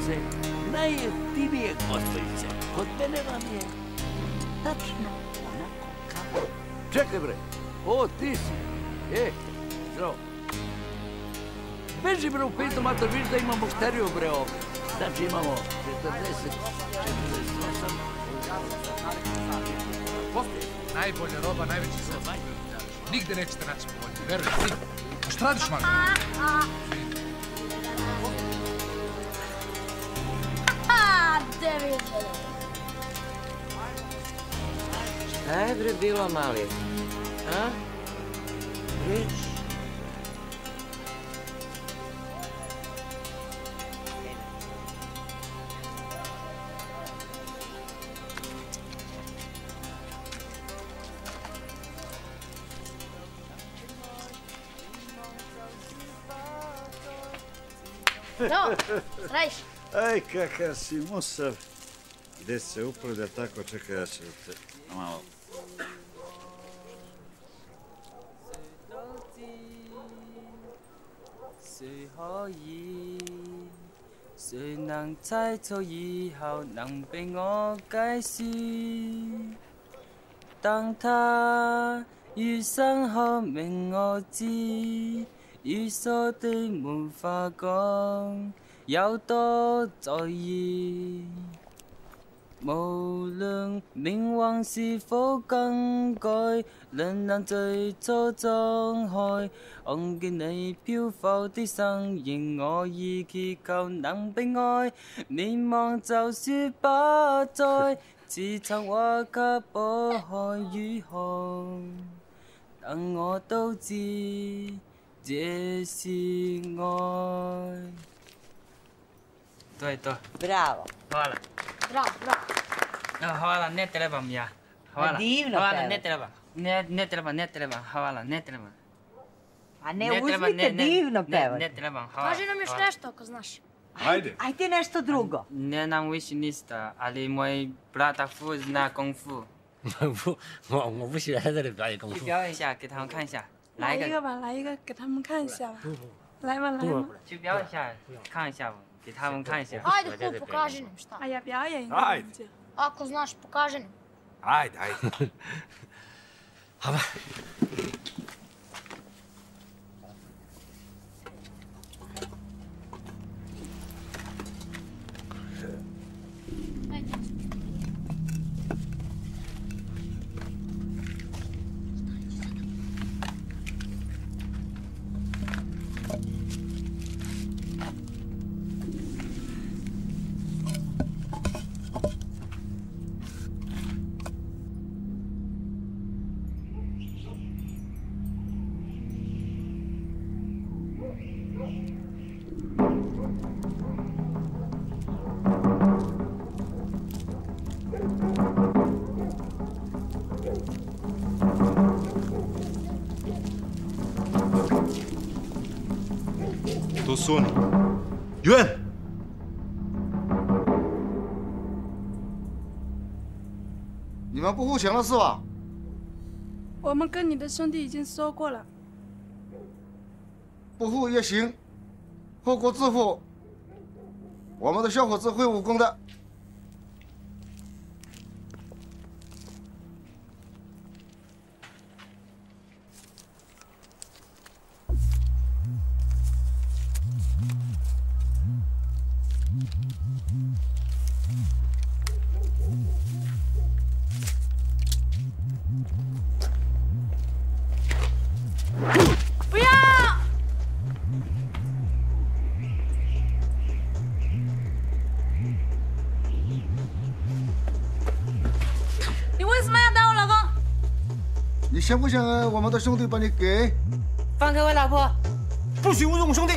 kosmoplovce, najjeftinije kosmoplovce. Kod mene vam je tačno onako kao... Čekaj bre, o ti si. Zdravo. Beži bre u pitu mater, viš da imamo šteriju bre ovdje. Znači imamo 40, 48... Najbolja roba, najveći izvoz. Nigde nećete naći povoljno, veruj, ti. A šta radiš, mami? Šta je bre bilo, mali? A? Viš? No, radiš? Aj, kakav si musav. Gde se upravlja tako, čekaj, ja ću te malo... 谁可以？谁能猜测以后能被我解释？当他遇上后明我知，遇所的没法讲，有多在意。无论命运是否更改，仍然最初张开。看见你漂浮的身影，我已祈求能被爱。面望就说不再，自曾话给波海与航，但我都知这是爱。对对。 Bravo. Hvala. Bravo, bravo. Hvala, ne trebam ja. Hvala. Divno Hvala, peva. ne treba. Ne treba. Hvala, ne treba. A ne uzmite, divno pevate. Ne trebam, hvala. Kaži nam još nešto ako znaš. Ajde. Ajde nešto drugo. Ne znam više ništa, ali moj brata Fu zna kung fu. 我不喜欢在这里表演功夫。 去表演一下，给他们看一下。 来一个吧，来一个给他们看一下吧。来吧，来吧。 去表演一下，看一下吧，给他们看一下。 Ajde, Fu, pokaži nam šta. A ja表演一个。 Ajde. Ako znaš, pokaži nam. Ajde, ajde. 好吧。 都说你，冤！ 你们不付钱了是吧？ 我们跟你的兄弟已经说过了。 不付也行，后果自负。我们的小伙子会武功的。 不要！你为什么要打我老公？ 你想不想我们的兄弟把你给？ 放开我老婆！ 不许侮辱我兄弟！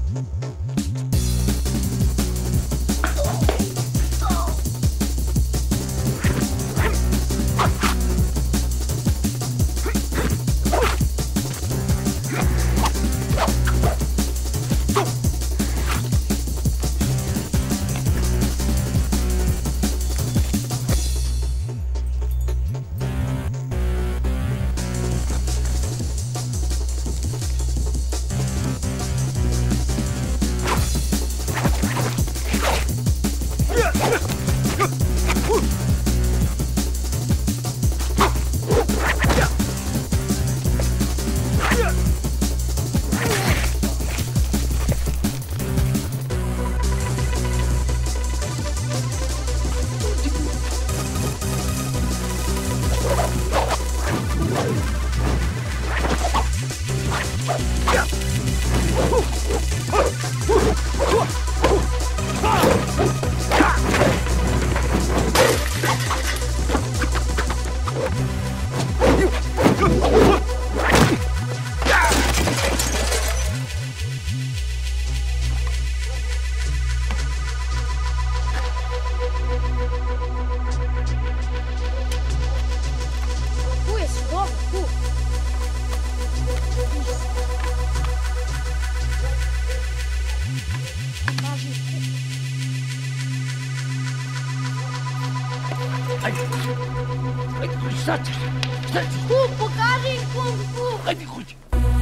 Šta ćeš? Šta ćeš? Pokaži im kung fu! Ajde kući!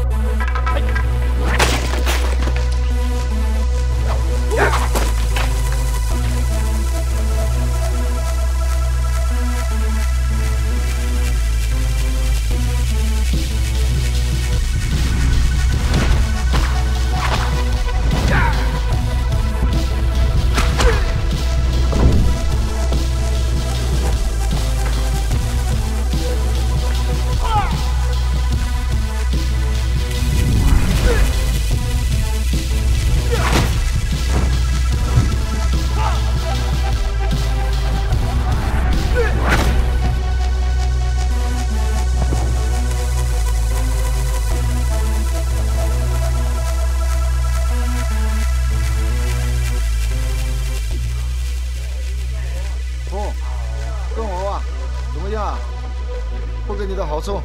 好处。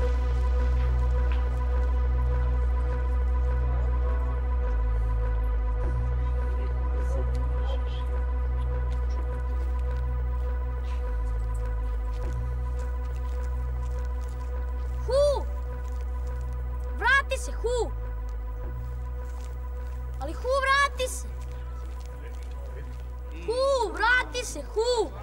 Hu! Vrati se, Hu! Ali Hu, vrati se! Hu, vrati se, Hu!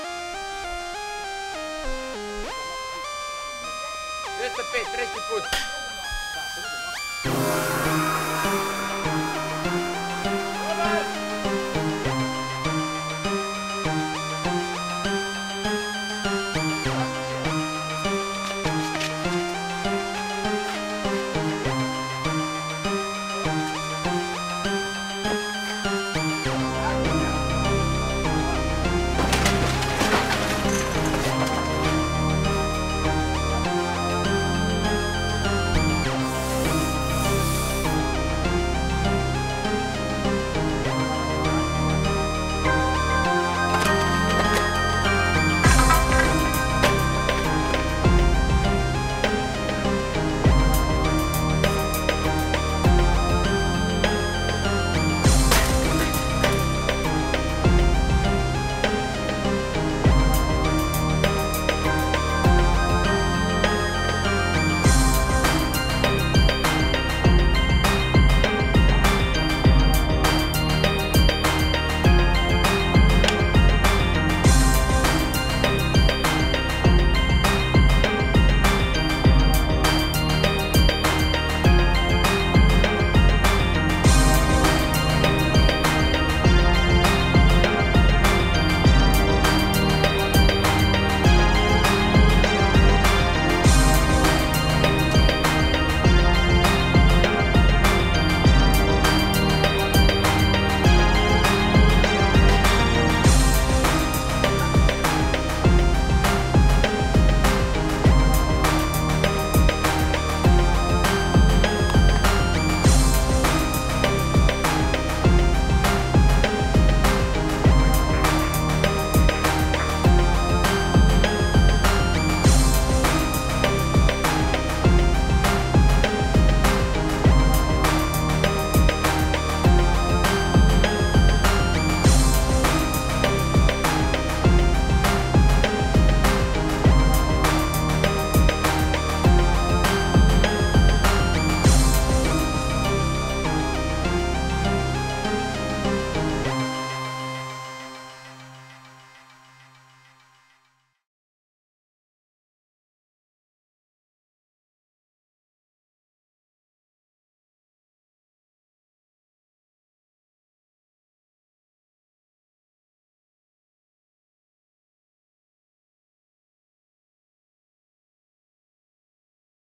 Treći put.